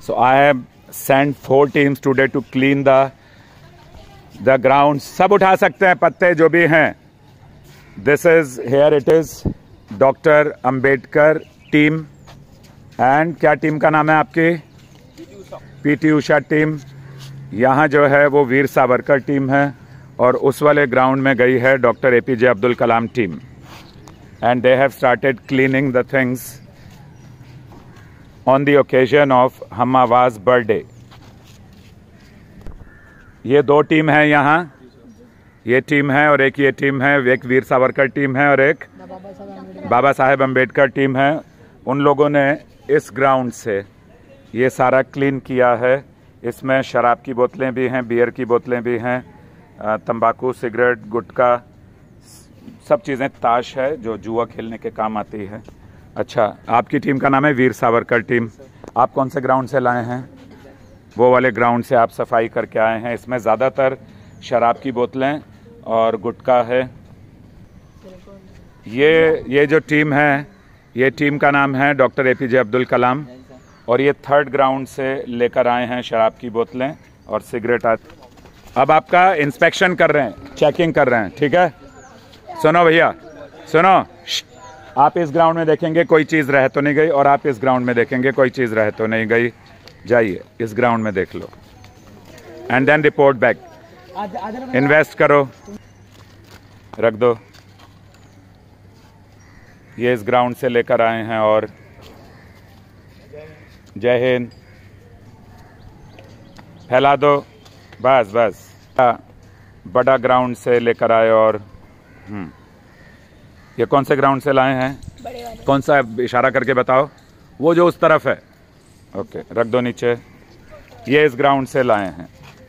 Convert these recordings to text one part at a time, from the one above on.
So I have sent 4 teams today to clean the ground. सब उठा सकते हैं पत्ते जो भी हैं. This is here it is doctor Ambedkar team. And क्या टीम का नाम है आपकी? PT Usha team. यहाँ जो है वो वीर सावरकर टीम है और उस वाले ग्राउंड में गई है doctor APJ Abdul Kalam team. And they have started cleaning the things on the occasion of हम आवाज बर्थडे. ये 2 टीम है यहाँ. ये टीम है और एक ये टीम है. एक वीर सावरकर टीम है और एक बाबा साहेब अम्बेडकर टीम है. उन लोगों ने इस ग्राउंड से ये सारा क्लीन किया है. इसमें शराब की बोतलें भी हैं, बियर की बोतलें भी हैं, तंबाकू, सिगरेट, गुटखा, सब चीज़ें. ताश है जो जुआ खेलने के काम आती है. अच्छा, आपकी टीम का नाम है वीर सावरकर टीम. आप कौन से ग्राउंड से लाए हैं? वो वाले ग्राउंड से आप सफाई करके आए हैं. इसमें ज़्यादातर शराब की बोतलें और गुटखा है. ये जो टीम है, ये टीम का नाम है डॉक्टर एपीजे अब्दुल कलाम. और ये 3rd ग्राउंड से लेकर आए हैं शराब की बोतलें और सिगरेट. अब आपका इंस्पेक्शन कर रहे हैं, चेकिंग कर रहे हैं. ठीक है, सुनो भैया, सुनो. आप इस ग्राउंड में देखेंगे कोई चीज़ रह तो नहीं गई और आप इस ग्राउंड में देखेंगे कोई चीज़ रह तो नहीं गई. जाइए इस ग्राउंड में देख लो and then report back. Invest करो, रख दो. ये इस ग्राउंड से लेकर आए हैं और जय हिंद. फैला दो, बस बस. बड़ा ग्राउंड से लेकर आए. और ये कौन से ग्राउंड से लाए हैं? बड़े वाले. कौन सा इशारा करके बताओ. वो जो उस तरफ है. ओके, रख दो नीचे. ये इस ग्राउंड से लाए हैं.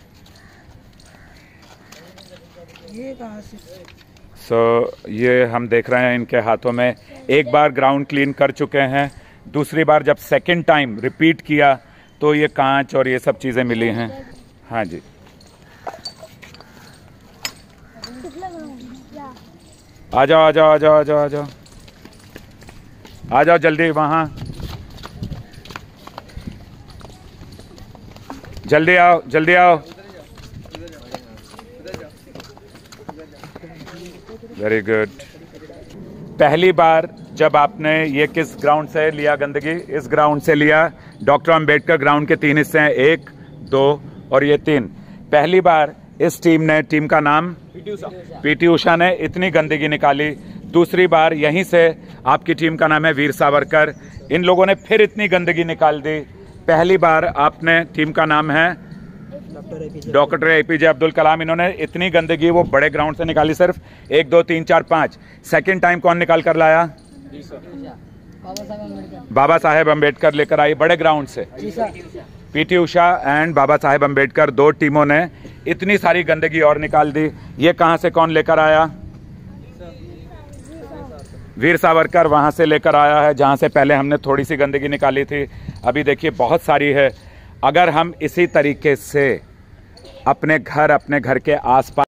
ये कहाँ से? ये हम देख रहे हैं इनके हाथों में. एक बार ग्राउंड क्लीन कर चुके हैं. दूसरी बार जब सेकंड टाइम रिपीट किया तो ये कांच और ये सब चीज़ें मिली हैं. हाँ जी, आ जाओ आ जाओ आ जाओ आ जाओ आ जाओ आ जाओ जल्दी. वहाँ जल्दी आओ, जल्दी आओ. Very good. पहली बार जब आपने ये किस ग्राउंड से लिया गंदगी? इस ग्राउंड से लिया. डॉक्टर अंबेडकर ग्राउंड के 3 हिस्से हैं, 1, 2 और ये 3. पहली बार इस टीम ने, टीम का नाम पीटी उषा ने इतनी गंदगी निकाली. दूसरी बार यहीं से आपकी टीम का नाम है वीर सावरकर. इन लोगों ने फिर इतनी गंदगी निकाल दी. पहली बार आपने, टीम का नाम है डॉक्टर एपीजे अब्दुल कलाम. इन्होंने इतनी गंदगी वो बड़े ग्राउंड से निकाली, सिर्फ 1, 2, 3, 4, 5. सेकेंड टाइम कौन निकाल कर लाया? बाबा साहेब अम्बेडकर लेकर आई बड़े ग्राउंड से. पीटी उषा एंड बाबा साहेब अम्बेडकर, 2 टीमों ने इतनी सारी गंदगी और निकाल दी. ये कहां से कौन लेकर आया? वीर सावरकर वहां से लेकर आया है, जहां से पहले हमने थोड़ी सी गंदगी निकाली थी. अभी देखिए बहुत सारी है. अगर हम इसी तरीके से अपने घर के आसपास